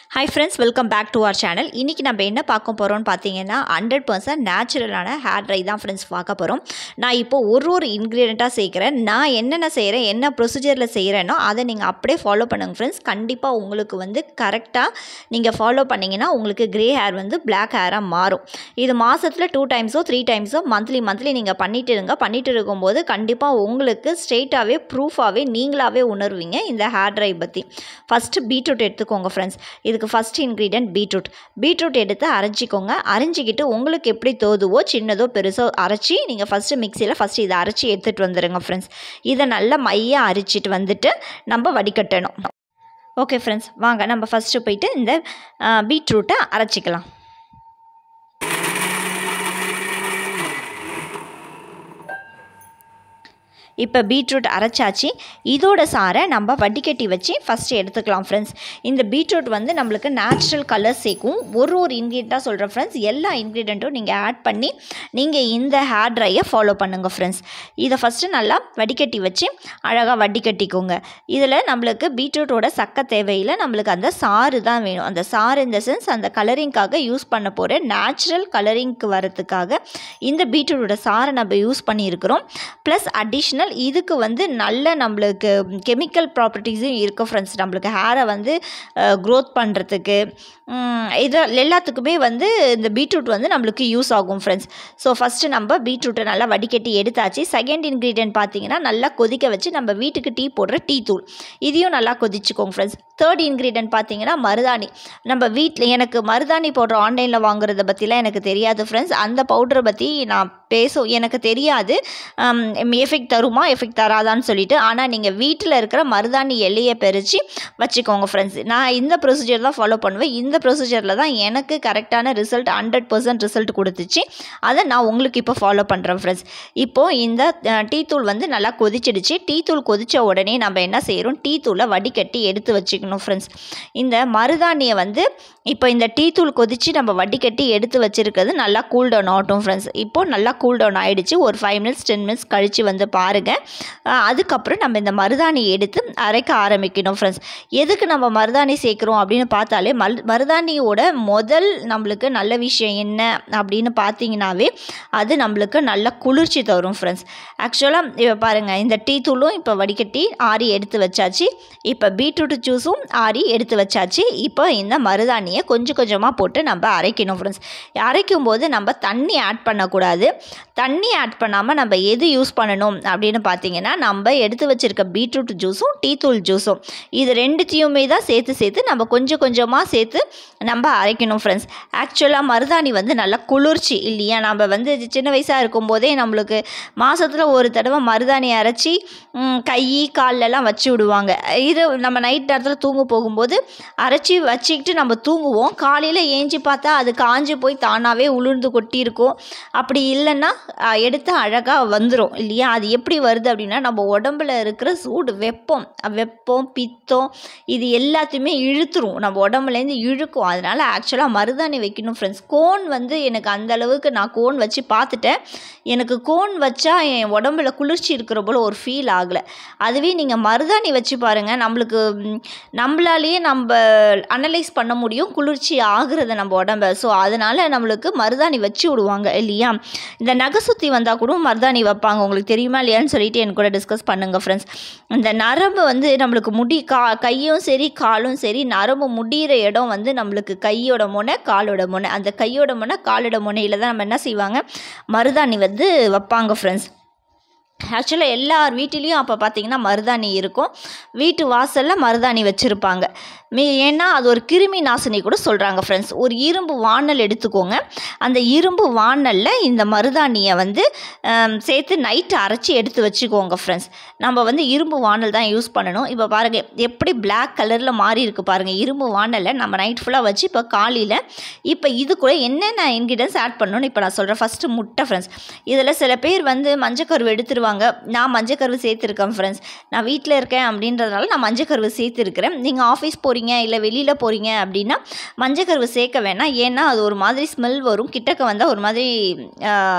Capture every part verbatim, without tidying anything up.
Hi friends, welcome back to our channel. இன்னைக்கு நம்ம என்ன பார்க்க போறோம்னு பாத்தீங்கன்னா ஹண்ட்ரட் பர்சன்ட் நேச்சுரலான ஹேர் ட்ரை தான் फ्रेंड्स பார்க்க போறோம். நான் இப்போ ஒரு ஒரு இன்கிரிடியன்ட்டா சேர்க்கிறேன். நான் என்னென்ன செய்றேன், என்ன ப்ரொசீஜர்ல செய்றேனோ அதை நீங்க அப்படியே ஃபாலோ பண்ணுங்க फ्रेंड्स. கண்டிப்பா உங்களுக்கு வந்து கரெக்ட்டா நீங்க ஃபாலோ பண்ணீங்கன்னா உங்களுக்கு கிரே ஹேர் வந்து Black ஹேரா மாறும். இது மாசத்துல two டைம்ஸோ three டைம்ஸோ மந்த்லி மந்த்லி நீங்க பண்ணிட்டு இருங்க. பண்ணிட்டு இருக்கும்போது கண்டிப்பா உங்களுக்கு ஸ்ட்ரைட்டாவே ப்ரூஃபாவே நீங்களாவே உணர்வீங்க இந்த ஹேர் ட்ரை பத்தி. ஃபர்ஸ்ட் பீட்ரூட் எடுத்துக்கோங்க फ्रेंड्स. இதுக்கு ஃபர்ஸ்ட் இன்கிரிடியன்ட் பீட்ரூட். பீட்ரூட் எடுத்து அரைச்சிக்கோங்க. அரைஞ்சிக்கிட்டு உங்களுக்கு எப்படி தோதுவோ சின்னதோ பெருசோ அரைச்சி நீங்கள் ஃபஸ்ட்டு மிக்சியில் ஃபஸ்ட்டு இதை அரைச்சி எடுத்துகிட்டு வந்துடுங்க ஃப்ரெண்ட்ஸ். இதை நல்லா மையாக அரைச்சிட்டு வந்துட்டு நம்ம வடிகட்டணும். ஓகே ஃப்ரெண்ட்ஸ், வாங்க நம்ம ஃபஸ்ட்டு போயிட்டு இந்த பீட்ரூட்டை அரைச்சிக்கலாம். இப்போ பீட்ரூட் அரைச்சாச்சு. இதோட சாரை நம்ம வடிகட்டி வச்சு ஃபஸ்ட்டு எடுத்துக்கலாம் ஃப்ரெண்ட்ஸ். இந்த பீட்ரூட் வந்து நம்மளுக்கு நேச்சுரல் கலர் சேர்க்கும். ஒரு ஒரு இன்க்ரீடியண்ட்டாக சொல்கிறேன் ஃப்ரெண்ட்ஸ். எல்லா இன்க்ரீடியண்ட்டும் நீங்கள் ஆட் பண்ணி நீங்கள் இந்த ஹேர் ட்ரையை ஃபாலோ பண்ணுங்கள் ஃப்ரெண்ட்ஸ். இதை ஃபஸ்ட்டு நல்லா வடிகட்டி வச்சு அழகாக வடிகட்டிக்கோங்க. இதில் நம்மளுக்கு பீட்ரூட்டோட சக்க தேவையில் நம்மளுக்கு அந்த சாறு தான் வேணும். அந்த சாறு இந்த சென்ஸ் அந்த கலரிங்காக யூஸ் பண்ண போகிற நேச்சுரல் கலரிங்க்கு வரத்துக்காக இந்த பீட்ரூட்டோட சாரை நம்ம யூஸ் பண்ணியிருக்கிறோம். ப்ளஸ் அடிஷ்னல் இதுக்கு வந்து நல்ல நம்மளுக்கு கெமிக்கல் ப்ராப்பர்ட்டிஸும் இருக்குது ஃப்ரெண்ட்ஸ். நம்மளுக்கு ஹேரை வந்து க்ரோத் பண்ணுறதுக்கு இது எல்லாத்துக்குமே வந்து இந்த பீட்ரூட் வந்து நம்மளுக்கு யூஸ் ஆகும் ஃப்ரெண்ட்ஸ். ஸோ ஃபஸ்ட்டு நம்ம பீட்ரூட்டை நல்லா வடிகட்டி எடுத்தாச்சு. செகண்ட் இன்க்ரீடியன்ட் பார்த்தீங்கன்னா நல்லா கொதிக்க வச்சு நம்ம வீட்டுக்கு டீ போடுற டீ தூள், இதையும் நல்லா கொதிச்சுக்கோங்க ஃப்ரெண்ட்ஸ். தேர்ட் இன்க்ரீடியன்ட் பார்த்தீங்கன்னா மருதாணி. நம்ம வீட்டில் எனக்கு மருதாணி பவுடர் ஆன்லைனில் வாங்குறத பற்றிலாம் எனக்கு தெரியாது ஃப்ரெண்ட்ஸ். அந்த பவுடரை பற்றி நான் பேசும் எனக்கு தெரியாது எஃபெக்ட் தருமா எஃபெக்ட் தராதான்னு சொல்லிட்டு. ஆனால் நீங்கள் வீட்டில் இருக்கிற மருதாணி எல்லையை பறித்து வச்சுக்கோங்க ஃப்ரெண்ட்ஸ். நான் இந்த ப்ரொசீஜர் தான் ஃபாலோ பண்ணுவேன். இந்த ப்ரொசீஜரில் தான் எனக்கு கரெக்டான ரிசல்ட் ஹண்ட்ரட் பர்சன்ட் ரிசல்ட் கொடுத்துச்சு. அதை நான் உங்களுக்கு இப்போ ஃபாலோ பண்ணுறேன் ஃப்ரெண்ட்ஸ். இப்போது இந்த டீ தூள் வந்து நல்லா கொதிச்சிடுச்சு. டீ தூள் கொதித்த உடனே நம்ம என்ன செய்கிறோம், டீ தூளை வடிகட்டி எடுத்து வச்சுக்கணும் ஃப்ரெண்ட்ஸ். இந்த மருதாணியை வந்து இப்போ இந்த டீ தூள் கொதித்து நம்ம வடிகட்டி எடுத்து வச்சுருக்கிறது நல்லா கூல் டவுன் ஆகட்டும் ஃப்ரெண்ட்ஸ். இப்போது நல்லா கூல் டவுன் ஆகிடுச்சு. ஒரு ஃபைவ் மினிட்ஸ் டென் மினிட்ஸ் கழித்து வந்து பாருங்கள். அதுக்கப்புறம் நம்ம இந்த மருதாணி எடுத்து அரைக்க ஆரம்பிக்கணும் ஃப்ரெண்ட்ஸ். எதுக்கு நம்ம மருதாணி சேர்க்குறோம் அப்படின்னு பார்த்தாலே மல் மருதாணியோட முதல் நம்மளுக்கு நல்ல விஷயம் என்ன அப்படின்னு பார்த்தீங்கன்னாவே அது நம்மளுக்கு நல்ல குளிர்ச்சி தரும் ஃப்ரெண்ட்ஸ். ஆக்சுவலாக இப்போ பாருங்கள், இந்த டீ தூளும் இப்போ வடிகட்டி ஆறி எடுத்து வச்சாச்சு. இப்போ பீட்ரூட் ஜூஸும் ஆறி எடுத்து வச்சாச்சு. இப்போ இந்த மருதாணியை கொஞ்சம் கொஞ்சமாக போட்டு நம்ம அரைக்கணும் ஃப்ரெண்ட்ஸ். அரைக்கும் போது நம்ம தண்ணி ஆட் பண்ணக்கூடாது. தண்ணி ஆட் பண்ணாமல் நம்ம எது யூஸ் பண்ணணும் அப்படின்னு பார்த்தீங்கன்னா நம்ம எடுத்து வச்சுருக்க பீட்ரூட் ஜூஸும் டீ தூள் ஜூஸும் இது ரெண்டுத்தையுமே தான் சேர்த்து சேர்த்து நம்ம கொஞ்சம் கொஞ்சமாக சேர்த்து நம்ம அரைக்கணும் ஃப்ரெண்ட்ஸ். ஆக்சுவலாக மருதாணி வந்து நல்லா குளிர்ச்சி இல்லையா. நம்ம வந்து சின்ன வயசாக இருக்கும்போதே நம்மளுக்கு மாதத்தில் ஒரு தடவை மருதாணி அரைச்சி கை கால்லெல்லாம் வச்சு விடுவாங்க. இது நம்ம நைட் நேரத்தில் தூங்க போகும்போது அரைச்சி வச்சுக்கிட்டு நம்ம தூங்குவோம். காலையில் ஏஞ்சி பார்த்தா அது காஞ்சி போய் தானாகவே உளுர்ந்து கொட்டி இருக்கும். அப்படி இல்லைன்னா எடுத்து அழகாக வந்துடும் இல்லையா. அது எப்படி வருது அப்படின்னா நம்ம உடம்புல இருக்கிற சூடு வெப்பம் வெப்பம் பித்தம் இது எல்லாத்தையுமே இழுத்துரும், நம்ம உடம்புலேருந்து இழுக்கும். அதனால் ஆக்சுவலாக மருதாணி வைக்கணும் ஃப்ரெண்ட்ஸ். கோன் வந்து எனக்கு அந்த அளவுக்கு நான் கோன் வச்சு பார்த்துட்டேன். எனக்கு கோன் வச்சா என் உடம்புல குளிர்ச்சி இருக்கிற போல் ஒரு ஃபீல் ஆகலை. அதுவே நீங்கள் மருதாணி வச்சு பாருங்கள், நம்மளுக்கு நம்மளாலேயே நம்ம அனலைஸ் பண்ண முடியும் குளிர்ச்சி ஆகுறத நம்ம உடம்ப. ஸோ அதனால் நம்மளுக்கு மருதாணி வச்சு விடுவாங்க இல்லையா. இந்த நகை சுற்றி வந்தால் கூட மருதாணி வைப்பாங்க. உங்களுக்கு தெரியுமா இல்லையான்னு சொல்லிட்டு என் கூட டிஸ்கஸ் பண்ணுங்கள் ஃப்ரெண்ட்ஸ். இந்த நரம்பு வந்து நம்மளுக்கு முடி கா கையும் சரி காலும் சரி நரம்பு முடிகிற இடம் வந்து நம்மளுக்கு கையோட முனை காலோட முனை. அந்த கையோட முனை காலோட முனையில் தான் நம்ம என்ன செய்வாங்க, மருதாணி வந்து வைப்பாங்க ஃப்ரெண்ட்ஸ். ஆக்சுவலாக எல்லார் வீட்டிலையும் அப்போ பார்த்திங்கன்னா மருதாணி இருக்கும். வீட்டு வாசலில் மருதாணி வச்சுருப்பாங்க. மீ ஏன்னா அது ஒரு கிருமி நாசினி கூட சொல்கிறாங்க ஃப்ரெண்ட்ஸ். ஒரு இரும்பு வானல் எடுத்துக்கோங்க. அந்த இரும்பு வானலில் இந்த மருதாணியை வந்து சேர்த்து நைட்டு அரைச்சி எடுத்து வச்சுக்கோங்க ஃப்ரெண்ட்ஸ். நம்ம வந்து இரும்பு வானல் தான் யூஸ் பண்ணணும். இப்போ பாருங்கள் எப்படி பிளாக் கலரில் மாறி இருக்குது பாருங்கள். இரும்பு வானலில் நம்ம நைட் ஃபுல்லாக வச்சு இப்போ காலையில் இப்போ இது கூட என்னென்ன இன்க்ரீடியன்ஸ் ஆட் பண்ணணும்னு இப்போ நான் சொல்கிறேன். ஃபஸ்ட்டு முட்டை ஃப்ரெண்ட்ஸ். இதில் சில பேர் வந்து மஞ்சக்கருவு எடுத்துருவாங்க. நான் மஞ்சக்கருவு சேர்த்துருக்கேன் ஃப்ரெண்ட்ஸ். நான் வீட்டில் இருக்கேன் அப்படின்றதுனால நான் மஞ்சக்கருவு சேர்த்துருக்கிறேன். நீங்கள் ஆஃபீஸ் போகிறீங்க இல்லை வெளியில் போகிறீங்க அப்படின்னா மஞ்சக்கருவு சேர்க்க வேணாம். ஏன்னா அது ஒரு மாதிரி ஸ்மெல் வரும். கிட்டக்க வந்தால் ஒரு மாதிரி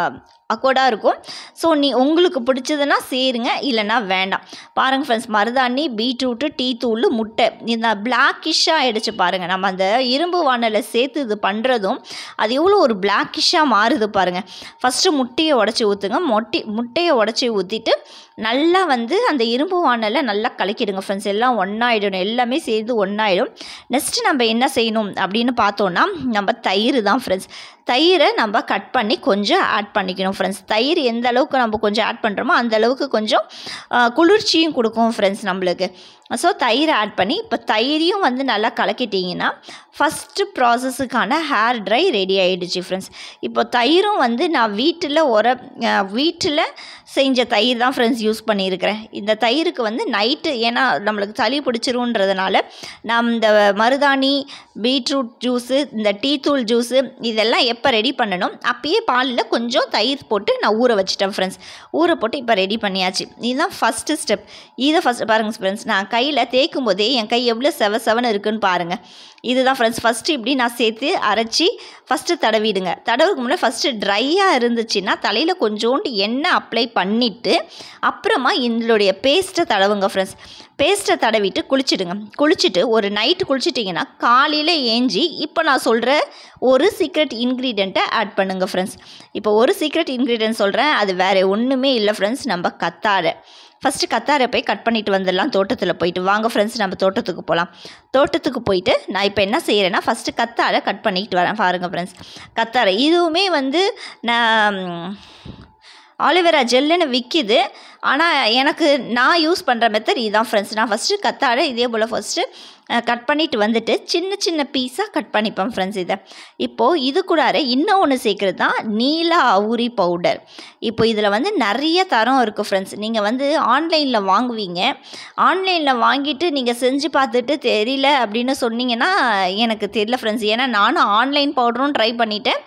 அக்கோடாக இருக்கும். ஸோ நீ உங்களுக்கு பிடிச்சதுன்னா சேருங்க, இல்லைனா வேண்டாம். பாருங்கள் ஃப்ரெண்ட்ஸ், மருதாணி, பீட்ரூட்டு, டீ தூள், முட்டை இந்த பிளாக்கிஷாக ஆகிடுச்சு பாருங்கள். நம்ம அந்த இரும்பு வானலை சேர்த்து இது பண்ணுறதும் அது எவ்வளோ ஒரு பிளாக்கிஷாக மாறுது பாருங்கள். ஃபஸ்ட்டு முட்டையை உடச்சி ஊற்றுங்க. மொட்டி முட்டையை உடச்சி ஊற்றிட்டு நல்லா வந்து அந்த இரும்பு வானலை நல்லா கலக்கிடுங்க ஃப்ரெண்ட்ஸ். எல்லாம் ஒன்றாயிடணும், எல்லாமே சேர்ந்து ஒன்றாயிடும். நெக்ஸ்ட்டு நம்ம என்ன செய்யணும் அப்படின்னு பார்த்தோன்னா, நம்ம தயிர் தான் ஃப்ரெண்ட்ஸ். தயிரை நம்ம கட் பண்ணி கொஞ்சம் ஆட் பண்ணிக்கணும் ஃப்ரெண்ட்ஸ். தயிர் எந்த அளவுக்கு நம்ம கொஞ்சம் ஆட் பண்ணுறோமோ அந்த அளவுக்கு கொஞ்சம் குளிர்ச்சியும் கொடுக்கும் ஃப்ரெண்ட்ஸ் நம்மளுக்கு. ஸோ தயிரை ஆட் பண்ணி இப்போ தயிரையும் வந்து நல்லா கலக்கிட்டிங்கன்னா ஃபஸ்ட்டு ப்ராசஸுக்கான ஹேர் ட்ரை ரெடி ஆகிடுச்சு ஃப்ரெண்ட்ஸ். இப்போ தயிரும் வந்து நான் வீட்டில் உர வீட்டில் செஞ்ச தயிர் தான் ஃப்ரெண்ட்ஸ் யூஸ் பண்ணியிருக்கிறேன். இந்த தயிருக்கு வந்து நைட்டு, ஏன்னா நம்மளுக்கு சளி பிடிச்சிருன்றதுனால நான் இந்த மருதாணி, பீட்ரூட் ஜூஸு, இந்த டீ தூள் ஜூஸு இதெல்லாம் எப்போ ரெடி பண்ணணும் அப்பயே பாலில் கொஞ்சம் தயிர் போட்டு நான் ஊற வச்சிட்டேன் ஃப்ரெண்ட்ஸ். ஊற போட்டு இப்போ ரெடி பண்ணியாச்சு. இதுதான் ஃபஸ்ட்டு ஸ்டெப். இதை ஃபஸ்ட் பாருங்கள் ஃப்ரெண்ட்ஸ், நான் கையில் தேய்க்கும் போதே என் கை எவ்வளோ செவ செவன்னு இருக்குதுன்னு பாருங்கள். இதுதான் ஃப்ரெண்ட்ஸ் ஃபஸ்ட்டு இப்படி நான் சேர்த்து அரைச்சி ஃபஸ்ட்டு தடவிடுங்க. தடவுக்கு முன்னாடி ஃபஸ்ட்டு ட்ரையாக இருந்துச்சுன்னா தலையில் கொஞ்சோண்டு எண்ணெய் அப்ளை பண்ணிவிட்டு அப்புறமா இதனுடைய பேஸ்ட்டை தடவுங்க ஃப்ரெண்ட்ஸ். பேஸ்ட்டை தடவிட்டு குளிச்சுடுங்க. குளிச்சுட்டு ஒரு நைட்டு குளிச்சிட்டிங்கன்னா காலையில் ஏஞ்சி இப்போ நான் சொல்கிற ஒரு சீக்ரெட் இன்க்ரீடியண்ட்டை ஆட் பண்ணுங்கள் ஃப்ரெண்ட்ஸ். இப்போ ஒரு சீக்ரெட் இன்க்ரீடியன்ட் சொல்கிறேன், அது வேறு ஒன்றுமே இல்லை ஃப்ரெண்ட்ஸ், நம்ம கத்தாழை. ஃபஸ்ட்டு கத்தாழை போய் கட் பண்ணிட்டு வந்துடலாம் தோட்டத்தில் போயிட்டு. வாங்க ஃப்ரெண்ட்ஸ் நம்ம தோட்டத்துக்கு போகலாம். தோட்டத்துக்கு போயிட்டு நான் இப்போ என்ன செய்கிறேன்னா ஃபஸ்ட்டு கத்தாழை கட் பண்ணிக்கிட்டு வரேன். பாருங்கள் ஃப்ரெண்ட்ஸ், கத்தாழை இதுவுமே வந்து நான் ஆலிவேரா ஜெல்லுன்னு விற்கிது. ஆனால் எனக்கு நான் யூஸ் பண்ணுற மெத்தட் இதுதான் ஃப்ரெண்ட்ஸ். நான் ஃபஸ்ட்டு கத்தாழை இதே போல் ஃபஸ்ட்டு கட் பண்ணிவிட்டு வந்துட்டு சின்ன சின்ன பீஸாக கட் பண்ணிப்பேன் ஃப்ரெண்ட்ஸ். இதை இப்போது இது கூடார இன்னும் ஒன்று சேர்க்குறது தான் நீல அவுரி பவுடர். இப்போ இதில் வந்து நிறைய தரம் இருக்குது ஃப்ரெண்ட்ஸ். நீங்கள் வந்து ஆன்லைனில் வாங்குவீங்க. ஆன்லைனில் வாங்கிட்டு நீங்கள் செஞ்சு பார்த்துட்டு தெரியல அப்படின்னு சொன்னீங்கன்னா எனக்கு தெரியல ஃப்ரெண்ட்ஸ். ஏன்னா நானும் ஆன்லைன் பவுடரும் ட்ரை பண்ணிவிட்டேன்.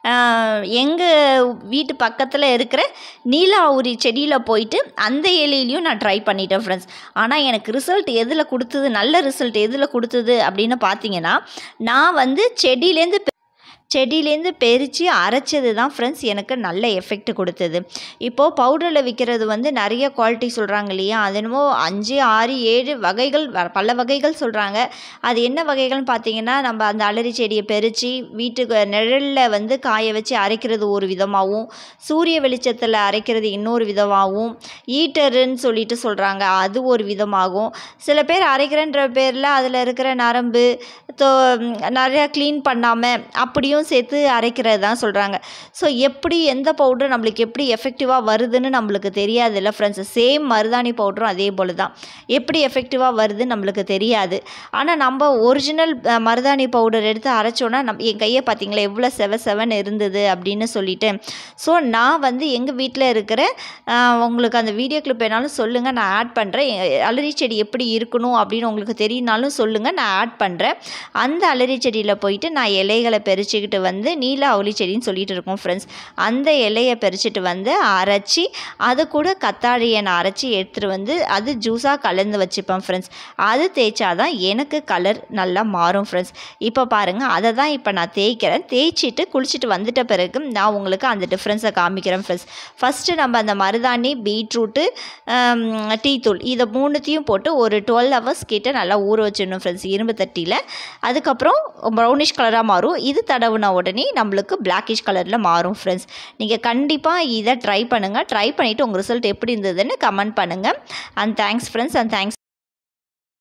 எங்கள் வீட்டு பக்கத்தில் இருக்கிற நீல அவுரி செடியில் போயிட்டு அந்த இலையிலையும் நான் ட்ரை பண்ணிட்டேன் ஃப்ரெண்ட்ஸ். ஆனால் எனக்கு ரிசல்ட் எதில் கொடுத்தது, நல்ல ரிசல்ட் எதில் கொடுத்தது அப்படின்னு பார்த்தீங்கன்னா, நான் வந்து செடியிலேருந்து செடியிலேருந்து பறித்து அரைச்சது தான் ஃப்ரெண்ட்ஸ் எனக்கு நல்ல எஃபெக்ட் கொடுத்தது. இப்போது பவுடரில் விற்கிறது வந்து நிறைய குவாலிட்டி சொல்கிறாங்க இல்லையா, அது என்னமோ அஞ்சு ஆறு ஏழு வகைகள் பல வகைகள் சொல்கிறாங்க. அது என்ன வகைகள்னு பார்த்தீங்கன்னா, நம்ம அந்த அலரி செடியை பறித்து வீட்டுக்கு நிழலில் வந்து காய வச்சு அரைக்கிறது ஒரு விதமாகவும், சூரிய வெளிச்சத்தில் அரைக்கிறது இன்னொரு விதமாகவும், ஈட்டருன்னு சொல்லிட்டு சொல்கிறாங்க அது ஒரு விதமாகவும், சில பேர் அரைக்கிறன்ற பேரில் அதில் இருக்கிற நரம்பு தோ நிறையா க்ளீன் பண்ணாமல் அப்படியும் சேர்த்து அரைக்கிறது தான் சொல்கிறாங்க. ஸோ எப்படி எந்த பவுடர் நம்மளுக்கு எப்படி எஃபெக்டிவாக வருதுன்னு நம்மளுக்கு தெரியாது இல்லை ஃப்ரெண்ட்ஸ். சேம் மருதாணி பவுடரும் அதே போல் தான், எப்படி எஃபெக்டிவாக வருதுன்னு நம்மளுக்கு தெரியாது. ஆனால் நம்ம ஒரிஜினல் மருதாணி பவுடர் எடுத்து அரைச்சோன்னா நம் என் கையை பார்த்திங்களா எவ்வளோ செவ செவன் இருந்தது அப்படின்னு சொல்லிட்டு. ஸோ நான் வந்து எங்கள் வீட்டில் இருக்கிற உங்களுக்கு அந்த வீடியோ கிளிப் வேணாலும் சொல்லுங்கள், நான் ஆட் பண்ணுறேன். அலரி செடி எப்படி இருக்கணும் அப்படின்னு உங்களுக்கு தெரியினாலும் சொல்லுங்கள், நான் ஆட் பண்ணுறேன். அந்த அலரி செடியில் போயிட்டு நான் இலைகளை பறிச்சுக்கிட்டு வந்து நீல அவுளி செடின்னு சொல்லிட்டு இருக்கோம் ஃப்ரெண்ட்ஸ். அந்த இலையை பறிச்சுட்டு வந்து அரைச்சி அது கூட கத்தாழையை நான் அரைச்சி எடுத்துகிட்டு வந்து அது ஜூஸாக கலந்து வச்சுப்பேன் ஃப்ரெண்ட்ஸ். அது தேய்ச்சாதான் எனக்கு கலர் நல்லா மாறும் ஃப்ரெண்ட்ஸ். இப்போ பாருங்கள், அதை தான் இப்போ நான் தேய்க்கிறேன். தேய்ச்சிட்டு குளிச்சுட்டு வந்துட்ட பிறகு நான் உங்களுக்கு அந்த டிஃப்ரென்ஸை காமிக்கிறேன் ஃப்ரெண்ட்ஸ். ஃபஸ்ட்டு நம்ம அந்த மருதாணி, பீட்ரூட்டு, டீ தூள் இதை மூணுத்தையும் போட்டு ஒரு டுவெல் ஹவர்ஸ் கிட்ட நல்லா ஊற வச்சிடணும் ஃப்ரெண்ட்ஸ் இரும்பு தட்டியில். அதுக்கப்புறம் ப்ரௌனிஷ் கலராக மாறும். இது தடவுன உடனே நம்மளுக்கு பிளாக்கிஷ் கலரில் மாறும் ஃப்ரெண்ட்ஸ். நீங்கள் கண்டிப்பாக இதை ட்ரை பண்ணுங்கள். ட்ரை பண்ணிவிட்டு உங்கள் ரிசல்ட் எப்படி இருந்ததுன்னு கமெண்ட் பண்ணுங்கள். And thanks friends. And thanks